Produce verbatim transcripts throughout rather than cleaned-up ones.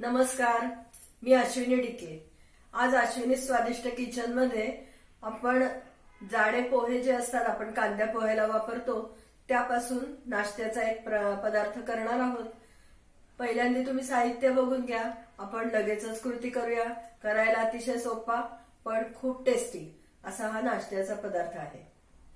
नमस्कार, मी अश्विनी डिके। आज अश्विनी स्वादिष्ट किचन मध्ये आपण जाडे पोहे जे असतात आपण कांद्या पोह्याला वापरतो त्यापासून नाश्त्याचा एक पदार्थ करणार आहोत। पहिल्यांदा तुम्ही साहित्य बघून घ्या, आपण लगेचच कृती करूया। करायला अतिशय सोपा पण खूप टेस्टी असा हा नाश्त्याचा पदार्थ आहे।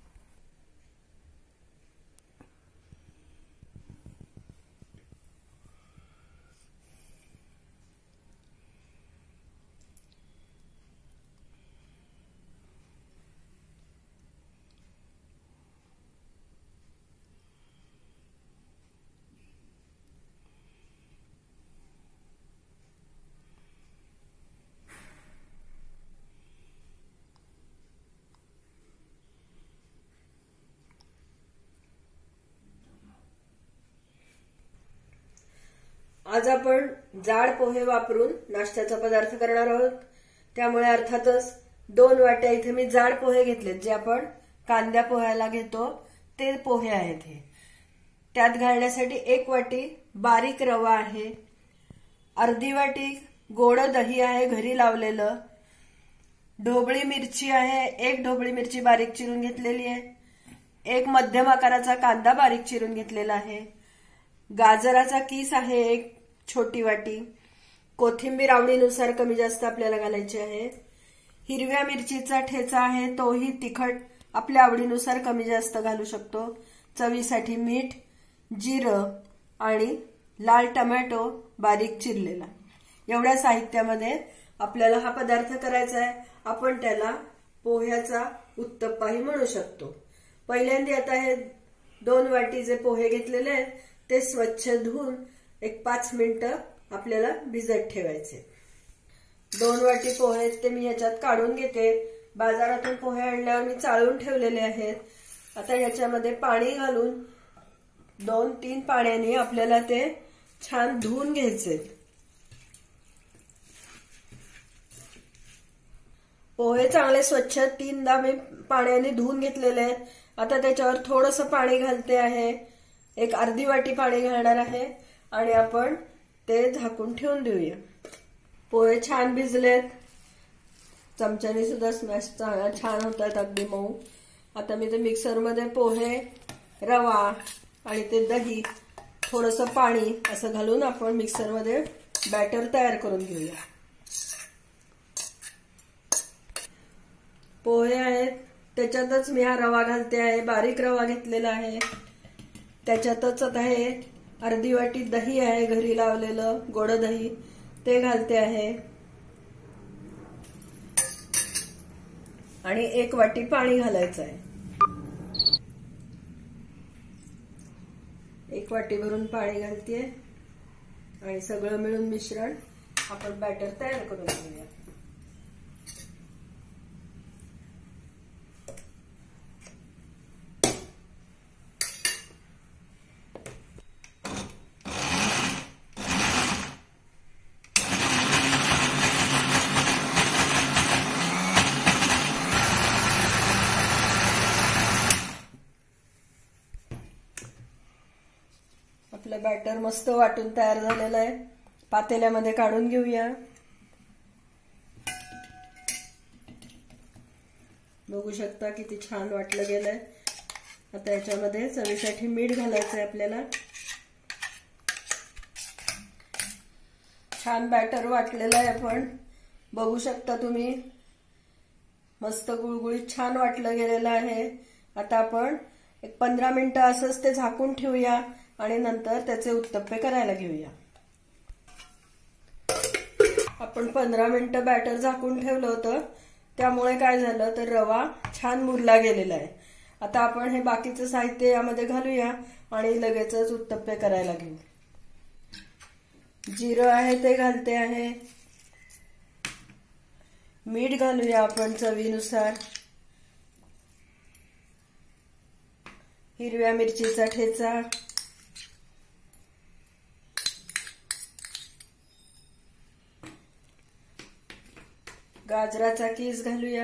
आज आपण जाड पोहे वापरून नाश्त्याचा पदार्थ करणार आहोत। त्यामुळे अर्थातच दोन वाट्या इथे मी जाड पोहे घेतलेत, जे आपण कांद्या पोह्याला घेतो ते पोहे आहेत हे। त्यात घालण्यासाठी एक वाटी बारीक रवा आहे, अर्धी वाटी गोड दही आहे घरी लावलेलं, ढोबळी मिरची आहे, एक ढोबळी मिरची बारीक चिरून घेतलेली आहे, एक मध्यम आकाराचा कांदा बारीक चिरून घेतलेला आहे, गाजराचा किस आहे एक छोटी वाटी, कोथिंबीर आवडीनुसार कमी जास्त आपल्याला घालायची आहे, हिरव्या मिरचीचा ठेचा आहे तोही तिखट आपल्या आवडीनुसार कमी जास्त घालू शकतो, चवीसाठी मीठ, जिरं आणि लाल टोमॅटो बारीक चिरलेला। एवढ्या साहित्यामध्ये आपल्याला हा पदार्थ करायचा आहे। आपण त्याला पोह्याचा उत्तप्पाही म्हणू शकतो। पहिल्यांदा आता हे दोन वाटी जे पोहे घेतलेले आहेत ते स्वच्छ धुवून एक पाच मिनिटं आपल्याला भिजत ठेवायचे। दोन वाटी पोहे आहेत ते मी याच्यात काढून घेते। बाजारातून पोहे आणल्यावर मी चाळून ठेवलेले आहेत। आता याच्यामध्ये पाणी घालून दोन तीन पाण्याने आपल्याला ते छान धुवून घ्यायचे। पोहे चांगले स्वच्छ तीनदा मी पाण्याने धुवून घेतलेले आहेत। आता त्याच्यावर थोडंसं पाणी घालते आहे, एक अर्धी वाटी पाणी घालणार आहे आणि आपण ते झाकून ठेवून देऊया। पोहे छान भिजलेत, चमच्याने सुद्धा स्मॅश छान होतात, अगदी मऊ। आता मी ते मिक्सर मध्ये पोहे, रवा आणि ते दही, थोडंसं पाणी असं घालून आपण मिक्सर मध्ये बॅटर तयार करून घेऊया। पोहे आहेत त्याच्यातच मी हा रवा घालते आहे, बारीक रवा घेतलेला आहे। त्याच्यातच आता हे अर्धी वाटी दही आहे घरी लावलेलं गोड दही, ते घालते आहे आणि एक वाटी पाणी घालायचं आहे। एक वाटी भरून पाणी घालते आणि सगळं मिळून मिश्रण आपण बॅटर तयार करून घेऊया। आपलं बॅटर मस्त वाटून तयार झालेलं आहे। पातेल्यामध्ये काढून घेऊया। बघू शकता किती छान वाटलं गेलंय। आता याच्यामध्ये चवीसाठी मीठ घालायचं आहे आपल्याला। छान बॅटर वाटलेलं आहे, आपण बघू शकता तुम्ही, मस्त गुळगुळीत छान वाटलं गेलेलं आहे। आता आपण एक पंधरा मिनिटं असंच ते झाकून ठेवूया आणि नंतर त्याचे उत्तप्पे करायला घेऊया। आपण पंधरा मिनिटं बॅटर झाकून ठेवलं होतं, त्यामुळे काय झालं तर रवा छान मुरला गेलेला आहे। आता आपण हे बाकीचं साहित्य यामध्ये घालूया आणि लगेचच उत्तप्पे करायला घेऊ। जिरं आहे ते घालते आहे, मीठ घालूया आपण चवीनुसार, हिरव्या मिरचीचा ठेचा, गाजराचा किस घालूया,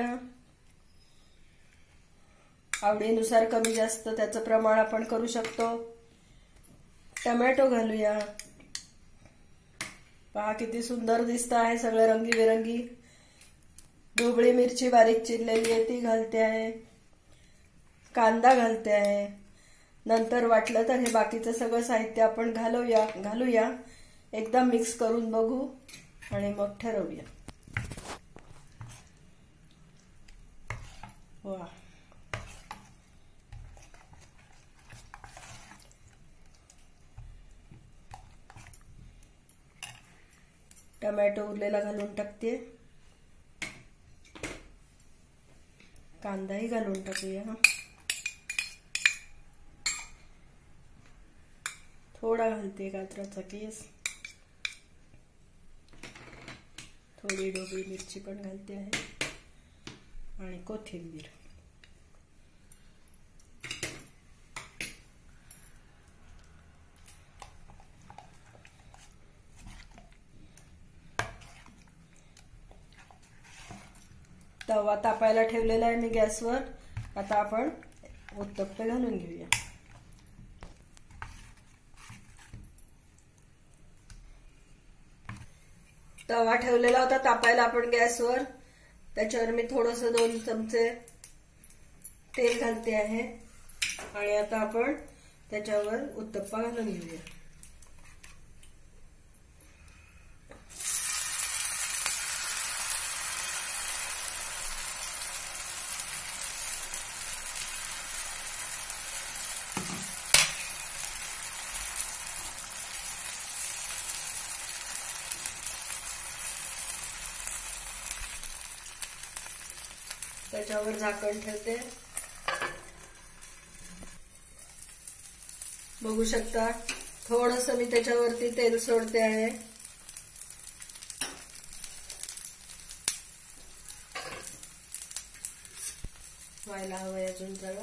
आवडीनुसार कमी जास्त त्याचं प्रमाण आपण करू शकतो, टोमॅटो घालूया, पहा किती सुंदर दिसत आहे, सगळं रंगीबेरंगी. ढोबळी मिरची बारीक चिरलेली आहे ती घालते आहे, कांदा घालते आहे. नंतर वाटलं तर हे बाकीचं सगळं साहित्य आपण घालूया घालूया एकदा मिक्स करून बघू आणि मग ठरवूया. वा, टोमॅटो उरलेला घालून टाकते, कांदाही घालून टाकूया. हा, थोडा घालते गाजराचा केस, थोडी ढोबळी मिरची पण घालते आहे आणि कोथिंबीर. तवा तापायला ठेवलेला आहे मी गॅसवर. आता आपण उत्तप्पे घालून घेऊया. तवा ठेवलेला होता तापायला आपण गॅसवर. त्याच्यावर मी थोडस दोन चमचे तेल घालते आहे आणि आता आपण त्याच्यावर उत्तप्पा घालून घेऊया. त्याच्यावर झाकण ठेवते. बघू शकता थोडस मी त्याच्यावरती तेल सोडते आहे. व्हायला हवंय अजून जरा.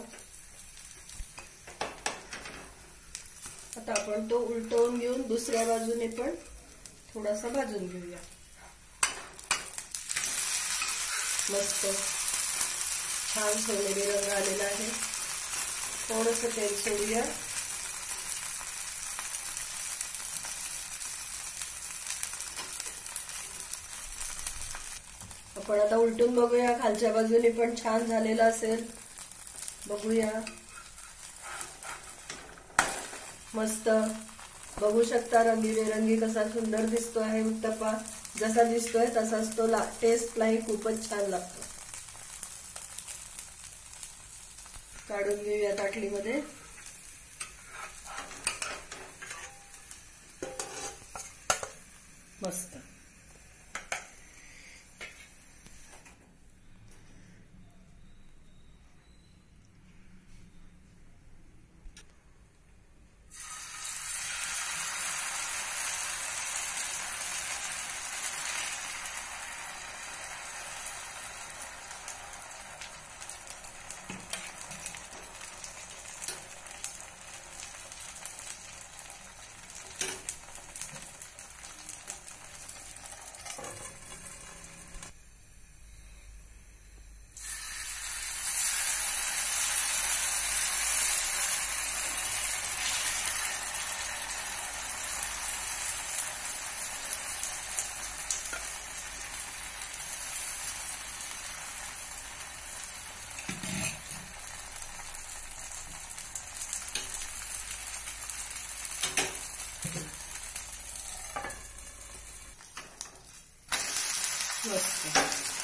आता आपण तो उलटवून घेऊन दुसऱ्या बाजूने पण थोडासा भाजून घेऊया. मस्त छान सोनेरी रंग आलेला आहे. थोडस तेल सोडूया. आपण आता उलटून बघूया, खालच्या बाजूने पण छान झालेला असेल. बघूया. मस्त बघू शकता रंगीबेरंगी कसा सुंदर दिसतो आहे उत्तप्पा. जसा दिसतोय तसाच तो टेस्टलाही खूपच छान लागतो. काढून घेऊया ताटलीमध्ये. मस्त मस्त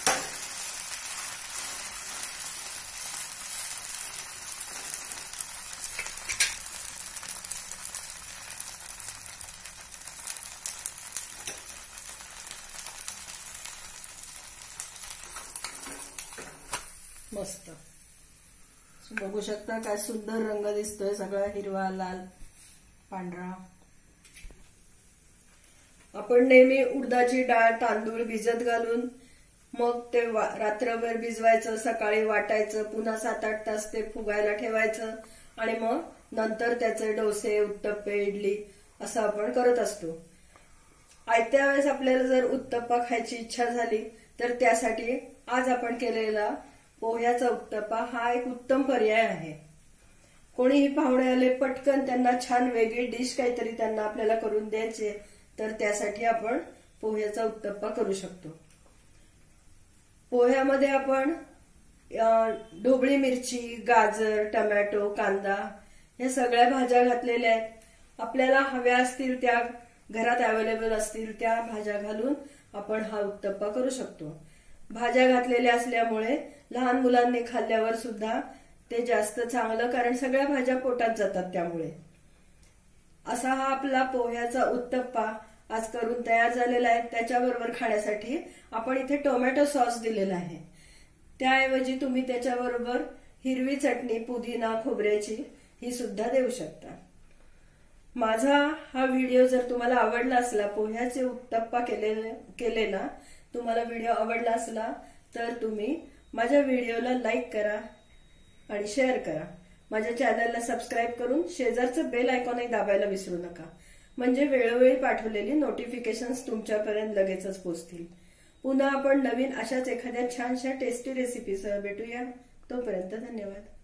मस्त बघू शकता काय सुंदर रंग दिसतोय. सगळा हिरवा, लाल, पांढरा. आपण नेहमी उडदाची डाळ, तांदूळ भिजत घालून मग ते रात्रभर भिजवायचं, सकाळी वाटायचं, पुन्हा सात आठ तास ते फुगायला ठेवायचं आणि मग नंतर त्याचे डोसे, उत्तप्पे, इडली असं आपण करत असतो. आयत्या वेळेस आपल्याला जर उत्तप्पा खायची इच्छा झाली तर त्यासाठी आज आपण केलेला पोह्याचा उत्तप्पा हा एक उत्तम पर्याय आहे. कोणीही पाहुणे आले, पटकन त्यांना छान वेगळी डिश काहीतरी त्यांना आपल्याला करून द्यायचे तर त्यासाठी आपण पोह्याचा उत्तप्पा करू शकतो. पोह्यामध्ये आपण ढोबळी मिरची, गाजर, टमॅटो, कांदा या सगळ्या भाज्या घातलेल्या आहेत. आपल्याला हव्या असतील त्या, घरात अवेलेबल असतील त्या भाज्या घालून आपण हा उत्तप्पा करू शकतो. भाज्या घातलेल्या असल्यामुळे लहान मुलांनी खाल्ल्यावर सुद्धा ते जास्त चांगलं, कारण सगळ्या भाज्या पोटात जातात. त्यामुळे असा हा आपला पोह्याचा उत्तप्पा आज करून तयार झालेला आहे. त्याच्याबरोबर खाण्यासाठी आपण इथे टोमॅटो सॉस दिलेला आहे. त्याऐवजी तुम्ही त्याच्याबरोबर हिरवी चटणी, पुदिना, खोबऱ्याची ही सुद्धा देऊ शकता. माझा हा व्हिडिओ जर तुम्हाला आवडला असला, पोह्याचे उत्तप्पा केलेले केलेला तुम्हाला व्हिडिओ आवडला असला तर तुम्ही माझ्या व्हिडिओला लाईक करा आणि शेअर करा. माझ्या चॅनलला सबस्क्राईब करून शेजारचं बेल आयकॉनही दाबायला विसरू नका, म्हणजे वेळोवेळी पाठवलेली नोटिफिकेशन्स तुमच्यापर्यंत लगेचच पोहोचतील. पुन्हा आपण नवीन अशाच एखाद्या छानशा टेस्टी रेसिपीसह भेटूया. तोपर्यंत धन्यवाद.